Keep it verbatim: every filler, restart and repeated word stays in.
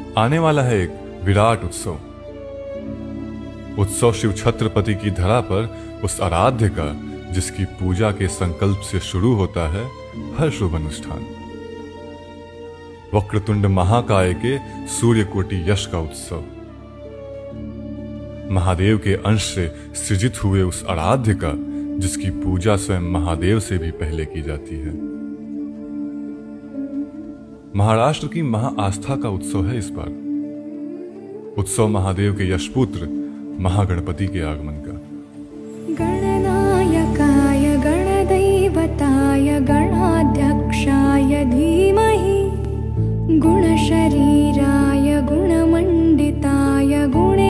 आने वाला है एक विराट उत्सव। उत्सव शिव छत्रपति की धरा पर उस आराध्य का जिसकी पूजा के संकल्प से शुरू होता है हर शुभ अनुष्ठान। वक्रतुंड महाकाय के सूर्यकोटि यश का उत्सव। महादेव के अंश से सृजित हुए उस आराध्य का जिसकी पूजा स्वयं महादेव से भी पहले की जाती है। महाराष्ट्र की महाआस्था का उत्सव है इस बार। उत्सव महादेव के यशपुत्र महागणपति के आगमन का। गणनायकाय गणदैवताय गणाध्यक्षाय धीमहि गुणशरीराय